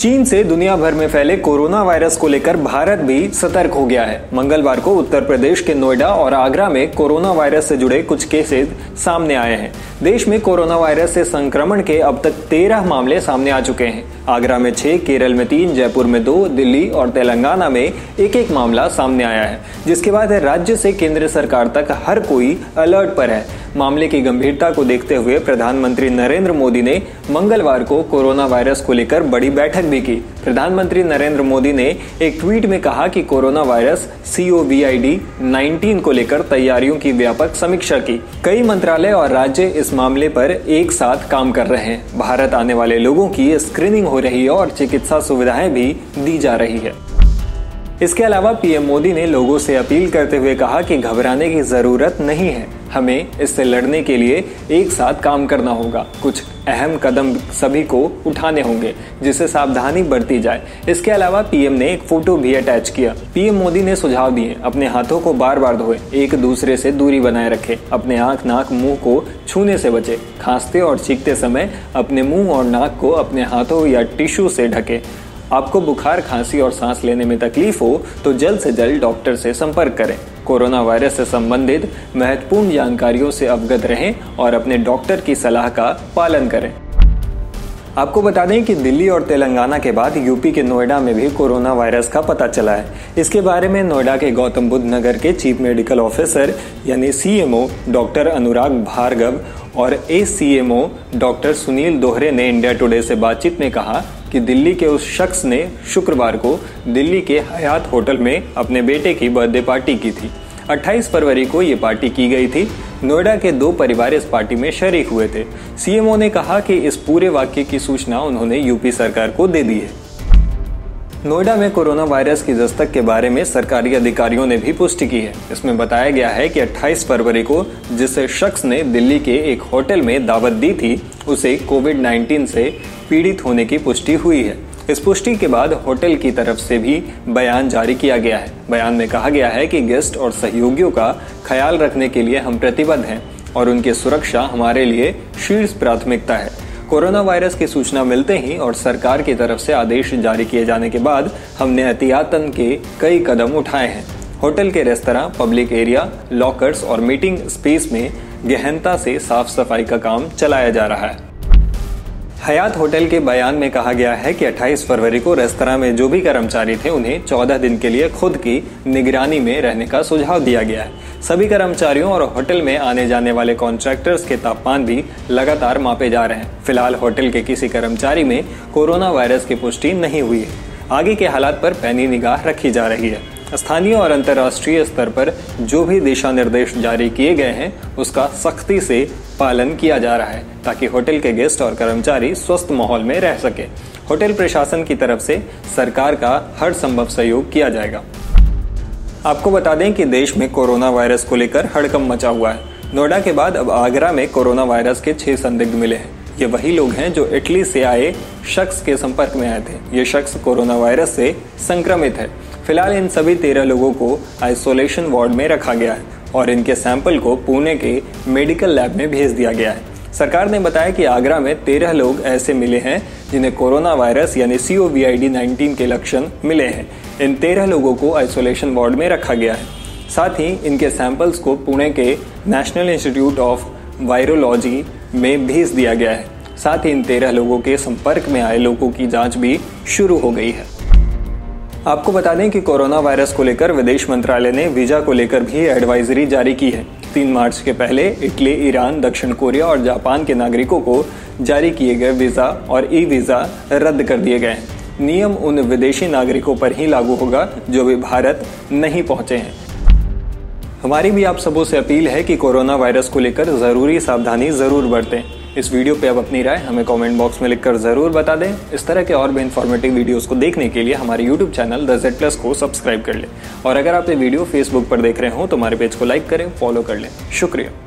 चीन से दुनिया भर में फैले कोरोना वायरस को लेकर भारत भी सतर्क हो गया है। मंगलवार को उत्तर प्रदेश के नोएडा और आगरा में कोरोना वायरस से जुड़े कुछ केसेस सामने आए हैं। देश में कोरोना वायरस से संक्रमण के अब तक 13 मामले सामने आ चुके हैं। आगरा में 6, केरल में 3, जयपुर में 2, दिल्ली और तेलंगाना में एक मामला सामने आया है, जिसके बाद राज्य से केंद्र सरकार तक हर कोई अलर्ट पर है। मामले की गंभीरता को देखते हुए प्रधानमंत्री नरेंद्र मोदी ने मंगलवार को कोरोना वायरस को लेकर बड़ी बैठक भी की। प्रधानमंत्री नरेंद्र मोदी ने एक ट्वीट में कहा कि कोरोना वायरस COVID-19 को लेकर तैयारियों की व्यापक समीक्षा की। कई मंत्रालय और राज्य इस मामले पर एक साथ काम कर रहे हैं। भारत आने वाले लोगों की स्क्रीनिंग हो रही है और चिकित्सा सुविधाएं भी दी जा रही है। इसके अलावा पीएम मोदी ने लोगों से अपील करते हुए कहा कि घबराने की जरूरत नहीं है, हमें इससे लड़ने के लिए एक साथ काम करना होगा। कुछ अहम कदम सभी को उठाने होंगे, जिससे सावधानी बरती जाए। इसके अलावा पीएम ने एक फोटो भी अटैच किया। पीएम मोदी ने सुझाव दिए, अपने हाथों को बार बार धोएं, एक दूसरे से दूरी बनाए रखें, अपने आंख, नाक, मुंह को छूने से बचें, खांसते और छींकते समय अपने मुंह और नाक को अपने हाथों या टिश्यू से ढकें। आपको बुखार, खांसी और सांस लेने में तकलीफ हो तो जल्द से जल्द डॉक्टर से संपर्क करें। कोरोना वायरस से संबंधित महत्वपूर्ण जानकारियों से अवगत रहें और अपने डॉक्टर की सलाह का पालन करें। आपको बता दें कि दिल्ली और तेलंगाना के बाद यूपी के नोएडा में भी कोरोना वायरस का पता चला है। इसके बारे में नोएडा के गौतम बुद्ध नगर के चीफ मेडिकल ऑफिसर यानी CMO डॉक्टर अनुराग भार्गव और ACMO डॉक्टर सुनील दोहरे ने इंडिया टुडे से बातचीत में कहा कि दिल्ली के उस शख्स ने शुक्रवार को दिल्ली के हयात होटल में अपने बेटे की बर्थडे पार्टी की थी। 28 फरवरी को ये पार्टी की गई थी। नोएडा के 2 परिवार इस पार्टी में शरीक हुए थे। CMO ने कहा कि इस पूरे वाकये की सूचना उन्होंने यूपी सरकार को दे दी है। नोएडा में कोरोना वायरस की दस्तक के बारे में सरकारी अधिकारियों ने भी पुष्टि की है। इसमें बताया गया है कि 28 फरवरी को जिस शख्स ने दिल्ली के एक होटल में दावत दी थी, उसे COVID-19 से पीड़ित होने की पुष्टि हुई है। इस पुष्टि के बाद होटल की तरफ से भी बयान जारी किया गया है। बयान में कहा गया है कि गेस्ट और सहयोगियों का ख्याल रखने के लिए हम प्रतिबद्ध हैं और उनकी सुरक्षा हमारे लिए शीर्ष प्राथमिकता है। कोरोना वायरस की सूचना मिलते ही और सरकार की तरफ से आदेश जारी किए जाने के बाद हमने एहतियातन के कई कदम उठाए हैं। होटल के रेस्तरां, पब्लिक एरिया, लॉकर्स और मीटिंग स्पेस में गहनता से साफ सफाई का काम चलाया जा रहा है। हयात होटल के बयान में कहा गया है कि 28 फरवरी को रेस्तरां में जो भी कर्मचारी थे, उन्हें 14 दिन के लिए खुद की निगरानी में रहने का सुझाव दिया गया है। सभी कर्मचारियों और होटल में आने जाने वाले कॉन्ट्रैक्टर्स के तापमान भी लगातार मापे जा रहे हैं। फिलहाल होटल के किसी कर्मचारी में कोरोना वायरस की पुष्टि नहीं हुई है। आगे के हालात पर पैनी निगाह रखी जा रही है। स्थानीय और अंतर्राष्ट्रीय स्तर पर जो भी दिशा निर्देश जारी किए गए हैं, उसका सख्ती से पालन किया जा रहा है, ताकि होटल के गेस्ट और कर्मचारी स्वस्थ माहौल में रह सके। होटल प्रशासन की तरफ से सरकार का हर संभव सहयोग किया जाएगा। आपको बता दें कि देश में कोरोना वायरस को लेकर हड़कंप मचा हुआ है। नोएडा के बाद अब आगरा में कोरोना वायरस के 6 संदिग्ध मिले हैं। ये वही लोग हैं जो इटली से आए शख्स के संपर्क में आए थे। ये शख्स कोरोना वायरस से संक्रमित है। फिलहाल इन सभी 13 लोगों को आइसोलेशन वार्ड में रखा गया है और इनके सैंपल को पुणे के मेडिकल लैब में भेज दिया गया है। सरकार ने बताया कि आगरा में 13 लोग ऐसे मिले हैं जिन्हें कोरोना वायरस यानी COVID-19 के लक्षण मिले हैं। इन 13 लोगों को आइसोलेशन वार्ड में रखा गया है। साथ ही इनके सैंपल्स को पुणे के नेशनल इंस्टीट्यूट ऑफ वायरोलॉजी में भेज दिया गया है। साथ ही इन 13 लोगों के संपर्क में आए लोगों की जांच भी शुरू हो गई है। आपको बता दें कि कोरोना वायरस को लेकर विदेश मंत्रालय ने वीजा को लेकर भी एडवाइजरी जारी की है। 3 मार्च के पहले इटली, ईरान, दक्षिण कोरिया और जापान के नागरिकों को जारी किए गए वीजा और ई-वीजा रद्द कर दिए गए हैं। नियम उन विदेशी नागरिकों पर ही लागू होगा जो भी भारत नहीं पहुंचे हैं। हमारी भी आप सबों से अपील है कि कोरोना वायरस को लेकर जरूरी सावधानी जरूर बरतें। इस वीडियो पे आप अपनी राय हमें कमेंट बॉक्स में लिखकर जरूर बता दें। इस तरह के और भी इन्फॉर्मेटिव वीडियोस को देखने के लिए हमारे यूट्यूब चैनल द Z+ को सब्सक्राइब कर लें। और अगर आप ये वीडियो फेसबुक पर देख रहे हो तो हमारे पेज को लाइक करें, फॉलो कर लें। शुक्रिया।